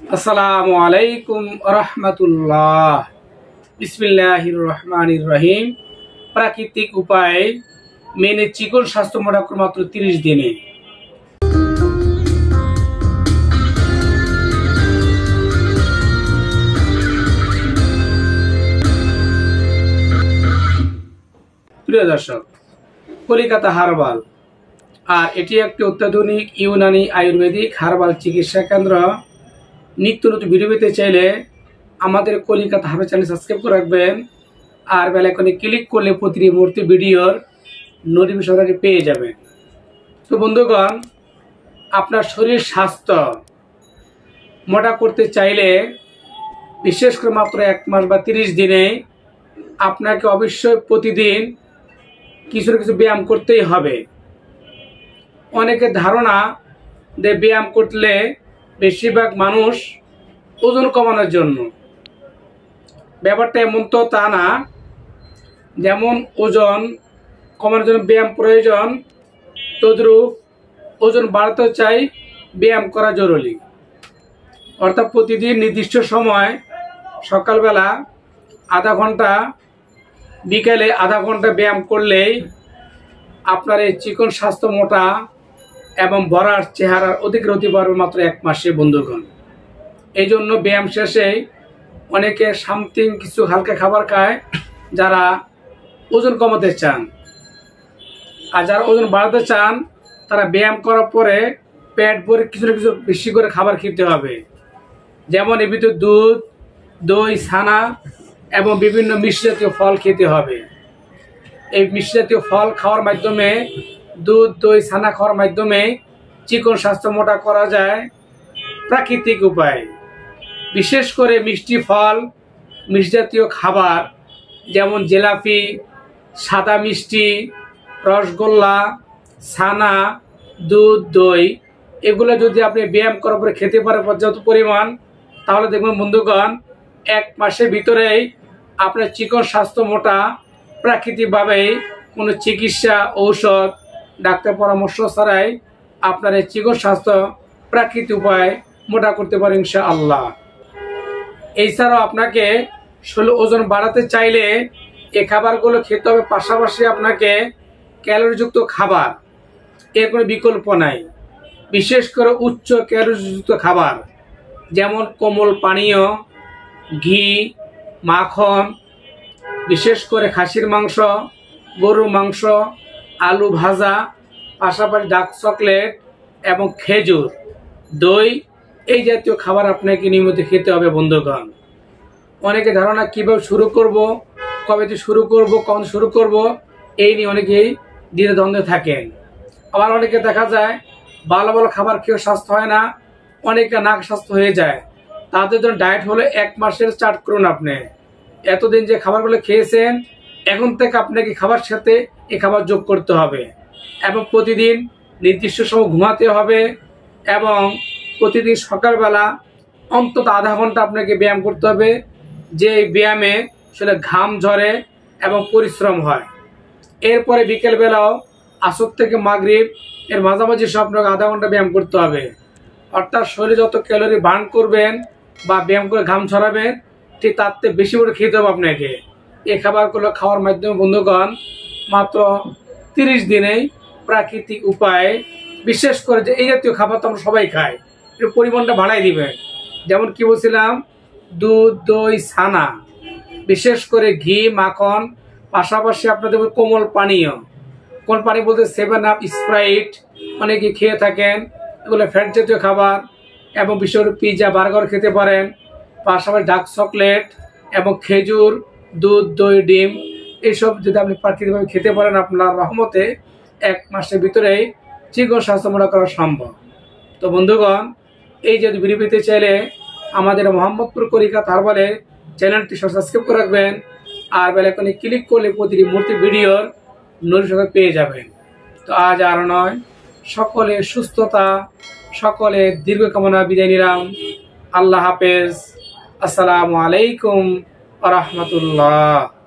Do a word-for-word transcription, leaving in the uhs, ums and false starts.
আসসালামু আলাইকুম রাহমাতুল্লাহ। বিসমিল্লাহির রহমানির রহিম। প্রাকৃতিক উপায়ে মেনে চিকন স্বাস্থ্য মোটা করে মাত্র তিরিশ দিনে। প্রিয় দর্শক, কলিকাতা হার্বাল, আর এটি একটি অত্যাধুনিক ইউনানি আয়ুর্বেদিক হার্বাল চিকিৎসা কেন্দ্র। নিত্য নতুন ভিডিও পেতে চাইলে আমাদের কলিকাতা হার্বাল চ্যানেল সাবস্ক্রাইব করে রাখবেন, আর বেল আইকনে ক্লিক করলে প্রতিটি মুহূর্তে ভিডিওর নোটিফিকেশন পেয়ে যাবেন। তো বন্ধুগণ, আপনার শরীর স্বাস্থ্য মোটা করতে চাইলে বিশেষ করে মাত্র এক মাস বা তিরিশ দিনে আপনাকে অবশ্যই প্রতিদিন কিছু না কিছু ব্যায়াম করতেই হবে। অনেকের ধারণা যে ব্যায়াম করলে বেশিরভাগ মানুষ ওজন কমানোর জন্য। ব্যাপারটা এমন তো তা না। যেমন ওজন কমানোর জন্য ব্যায়াম প্রয়োজন, তদ্রূপ ওজন বাড়াতে চাই ব্যায়াম করা জরুরি। অর্থাৎ প্রতিদিন নির্দিষ্ট সময় সকালবেলা আধা ঘন্টা, বিকেলে আধা ঘন্টা ব্যায়াম করলেই আপনার এই চিকন স্বাস্থ্য মোটা এবং ভরার চেহারার অধিক হতে পারবে মাত্র এক মাসে বন্ধুগণ। এই জন্য ব্যায়াম শেষে অনেকে সামথিং কিছু হালকা খাবার খায় যারা ওজন কমাতে চান, আর যারা ওজন বাড়াতে চান তারা ব্যায়াম করার পরে পেট ভরে কিছু না কিছু বেশি করে খাবার খেতে হবে। যেমন এর ভিতরে দুধ, দই, ছানা এবং বিভিন্ন মিষ্টি জাতীয় ফল খেতে হবে। এই মিষ্টি জাতীয় ফল খাওয়ার মাধ্যমে, দুধ, দই, ছানা খাওয়ার মাধ্যমে চিকন স্বাস্থ্য মোটা করা যায় প্রাকৃতিক উপায়। বিশেষ করে মিষ্টি ফল, মিষ্টি জাতীয় খাবার যেমন জিলাপি, সাদা মিষ্টি, রসগোল্লা, ছানা, দুধ, দই, এগুলো যদি আপনি ব্যায়াম করার পরে খেতে পারেন পর্যাপ্ত পরিমাণ, তাহলে দেখবেন বন্ধুগণ এক মাসের ভিতরেই আপনার চিকন স্বাস্থ্য মোটা প্রাকৃতিকভাবেই কোনো চিকিৎসা, ঔষধ, ডাক্তার পরামর্শ ছাড়াই আপনার এই চিকন স্বাস্থ্য প্রাকৃতিক উপায় মোটা করতে পারেন ইনশাআল্লাহ। এছাড়াও আপনাকে শরীর ওজন বাড়াতে চাইলে এই খাবারগুলো খেতে হবে। পাশাপাশি আপনাকে ক্যালোরিযুক্ত খাবার, এর কোনো বিকল্প নাই। বিশেষ করে উচ্চ ক্যালোরিযুক্ত খাবার যেমন কোমল পানীয়, ঘি, মাখন, বিশেষ করে খাসির মাংস, গরুর মাংস, আলু ভাজা, পাশাপাশি ডার্ক চকলেট এবং খেজুর, দই, এই জাতীয় খাবার আপনাকে নিয়মিত খেতে হবে বন্ধুগণ। অনেকে ধারণা কীভাবে শুরু করব, কবে থেকে শুরু করব, কখন শুরু করব, এই নিয়ে অনেকেই দ্বিধা দ্বন্দ্বে থাকেন। আবার অনেকে দেখা যায় ভালো ভালো খাবার খেয়েও স্বাস্থ্য হয় না, অনেকে নাক স্বাস্থ্য হয়ে যায়। তাদের জন্য ডায়েট হলে এক মাসের স্টার্ট করুন। আপনি এতদিন যে খাবারগুলো খেয়েছেন, এখন থেকে আপনাকে খাবার সাথে এই খাবার যোগ করতে হবে এবং প্রতিদিন নির্দিষ্ট সময় ঘুমাতে হবে এবং প্রতিদিন সকালবেলা অন্তত আধা ঘন্টা আপনাকে ব্যায়াম করতে হবে, যে ব্যায়ামে সেটা ঘাম ঝরে এবং পরিশ্রম হয়। এরপরে বিকেলবেলাও আসর থেকে মাগরিব এর মাঝামাঝি সব আপনাকে আধা ঘন্টা ব্যায়াম করতে হবে। অর্থাৎ শরীরে যত ক্যালোরি বার্ন করবেন বা ব্যায়াম করে ঘাম ছড়াবেন, ঠিক তার থেকে বেশি করে খেতে হবে আপনাকে। এই খাবারগুলো খাওয়ার মাধ্যমে বন্ধুগণ মাত্র তিরিশ দিনেই প্রাকৃতিক উপায়ে, বিশেষ করে যে এই জাতীয় খাবার তো আমরা সবাই খাই, এর পরিমাণটা বাড়াই দিবেন। যেমন কি বলছিলাম, দুধ, দই, ছানা, বিশেষ করে ঘি, মাখন, পাশাপাশি আপনাদের কোমল পানীয়। কোমল পানি বলতে সেভেন আপ, স্প্রাইট অনেকে খেয়ে থাকেন, এগুলো ফ্যাট জাতীয় খাবার এবং বিশেষ করে পিৎজা, বার্গার খেতে পারেন। পাশাপাশি ডার্ক চকলেট এবং খেজুর, দুধ, দই, ডিম, এইসব যদি আপনি প্রাকৃতিকভাবে খেতে পারেন, আপনার রহমতে এক মাসের ভিতরেই চিকন স্বাস্থ্য মোটা করা সম্ভব। তো বন্ধুগণ, এই যদি ভিডিও পেতে চাইলে আমাদের মোহাম্মদপুর কলিকাতা হার্বালের চ্যানেলটি সাবস্ক্রাইব করে রাখবেন, আর বেল আইকনে ক্লিক করলে প্রতিটি মুহূর্তে ভিডিওর নোটিফিকেশন পেয়ে যাবেন। তো আজ আর নয়, সকলে সুস্থতা, সকলে দীর্ঘ কামনা বিদায় নিলাম। আল্লাহ হাফেজ। আসসালামু আলাইকুম ওয়া রাহমাতুল্লাহ।